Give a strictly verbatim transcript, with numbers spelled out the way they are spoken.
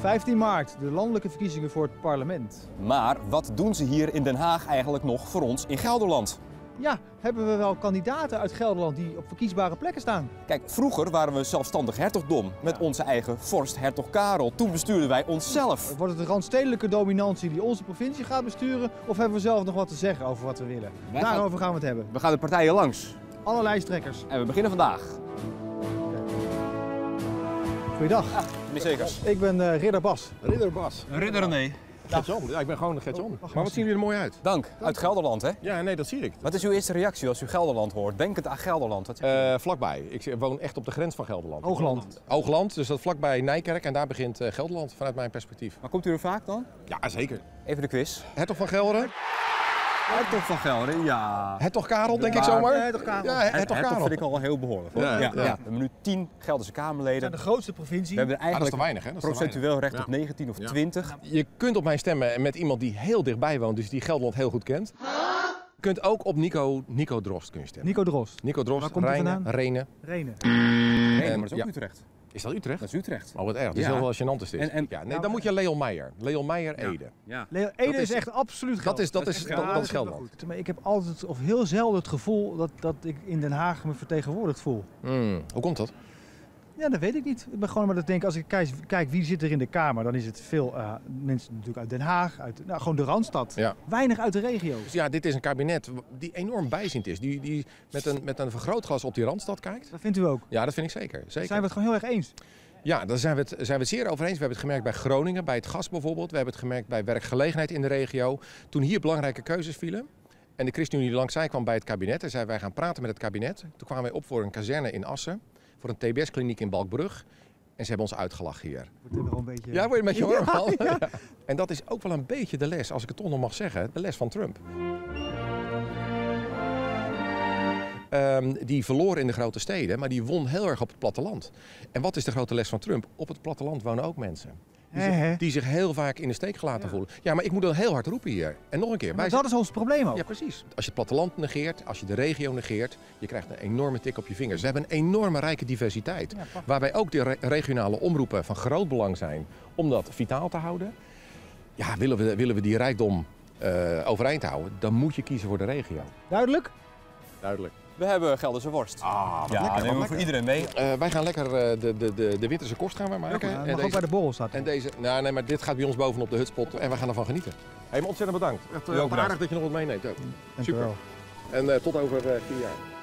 vijftien maart, de landelijke verkiezingen voor het parlement. Maar wat doen ze hier in Den Haag eigenlijk nog voor ons in Gelderland? Ja, hebben we wel kandidaten uit Gelderland die op verkiesbare plekken staan? Kijk, vroeger waren we zelfstandig hertogdom met onze eigen vorst hertog Karel. Toen bestuurden wij onszelf. Wordt het een randstedelijke dominantie die onze provincie gaat besturen? Of hebben we zelf nog wat te zeggen over wat we willen? Wij Daarover gaan... gaan we het hebben. We gaan de partijen langs. Alle lijsttrekkers. En we beginnen vandaag. Goeiedag. Ja, meneer Zekers. Ik ben uh, Ridder Bas. Ridder Bas. Ridder René. Gert-Jan. Ja, ik ben gewoon een Gert-Jan. Maar wat zien jullie er mooi uit? Dank. Uit Gelderland, hè? Ja, nee, dat zie ik. Wat is uw eerste reactie als u Gelderland hoort? Denkend aan Gelderland. Wat Uh, vlakbij. Ik woon echt op de grens van Gelderland. Hoogland. Hoogland, dus dat vlakbij Nijkerk en daar begint uh, Gelderland vanuit mijn perspectief. Maar komt u er vaak dan? Ja, zeker. Even de quiz. Hertog van Gelderen? Hertog van Gelder, ja. Hertog Karel, denk ik zomaar? Ja, hertog Karel. Ja, hertog Karel. vind ik al heel behoorlijk. Hoor. Ja, Ja, ja. ja. We hebben nu tien Gelderse We Kamerleden. zijn de grootste provincie. We hebben er Ah, dat is eigenlijk te weinig, hè? Dat is te procentueel recht Ja. op negentien of Ja. twintig. Je kunt op mij stemmen met iemand die heel dichtbij woont, dus die Gelderland heel goed kent. Je kunt ook op Nico, Nico Drost kun je stemmen. Nico Drost. Nico Drost, Waar komt hij Rijnen, vandaan? Renen. Renen. Nee, En- maar dat is ook ja. Utrecht. Is dat Utrecht? Dat is Utrecht. Oh, wat erg. Dat is Ja. heel wel gênant is dit. En- en- ja, nee, Nou, dan moet je Leon Meijer. Leon Meijer, Ede. Ja. Leo, Ede Dat is, is- echt absoluut Dat is, dat Dat is, is dat, echt dat is wel Gelderland. goed. Maar ik heb altijd of heel zelden het gevoel dat, dat ik in Den Haag me vertegenwoordigd voel. Hmm, hoe komt dat? Ja, dat weet ik niet. Ik ben gewoon maar dat denken, als ik kijk, kijk wie zit er in de Kamer, dan is het veel uh, mensen natuurlijk uit Den Haag, uit nou, gewoon de Randstad. Ja. Weinig uit de regio. Dus ja, dit is een kabinet die enorm bijziend is. Die, die met, een, met een vergrootglas op die Randstad kijkt. Dat vindt u ook. Ja, dat vind ik zeker. zeker. Zijn we het gewoon heel erg eens? Ja, daar zijn we, het, zijn we het zeer over eens. We hebben het gemerkt bij Groningen, bij het gas bijvoorbeeld. We hebben het gemerkt bij werkgelegenheid in de regio. Toen hier belangrijke keuzes vielen. En de ChristenUnie langs zij kwam bij het kabinet en zei wij gaan praten met het kabinet. Toen kwamen wij op voor een kazerne in Assen. Voor een T B S-kliniek in Balkbrug. En ze hebben ons uitgelachen hier. Wordt er nog een beetje... Ja, word je met je hoor. Ja, ja. En dat is ook wel een beetje de les, als ik het toch nog mag zeggen, de les van Trump. Um, die verloor in de grote steden, maar die won heel erg op het platteland. En wat is de grote les van Trump? Op het platteland wonen ook mensen. Die, Hè, hè. zich, die zich heel vaak in de steek gelaten Ja. voelen. Ja, maar ik moet dan heel hard roepen hier. En nog een keer. Maar wij dat is ons probleem ook. Ja, precies. Als je het platteland negeert, als je de regio negeert, je krijgt een enorme tik op je vingers. We hebben een enorme rijke diversiteit. Ja, prachtig. Waarbij ook de re- regionale omroepen van groot belang zijn om dat vitaal te houden. Ja, willen we, willen we die rijkdom uh, overeind houden, dan moet je kiezen voor de regio. Duidelijk? Duidelijk. We hebben Gelderse worst. Ah, wat ja, lekker, nemen we wat voor lekker. iedereen mee. Uh, wij gaan lekker uh, de, de, de, de winterse kost gaan we maken. Ja, en, mag ook deze, bij de borrel staat. en deze, nou, nee, maar dit gaat bij ons bovenop de hutspot en we gaan ervan genieten. Hey, maar ontzettend bedankt. Echt U ook uh, bedankt. aardig dat je nog wat meeneemt. Ook. Dank u Super. wel. En uh, tot over uh, vier jaar.